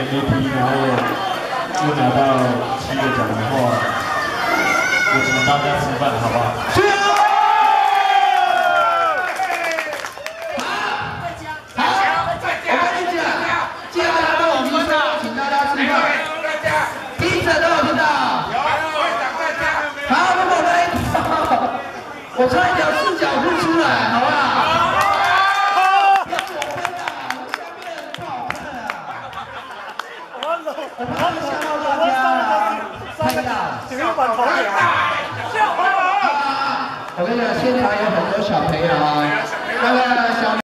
MVP， 然后又拿到7个奖的话，我请大家吃饭，好不好？是啊。好，我跟你讲，既然拿到我们说，请大家吃饭。听者都有听到。好，如果没，我穿一条四角裤出来，好不好？ 我怕吓到大家，太大了，我跟你讲，现场有很多小朋友啊，那个小。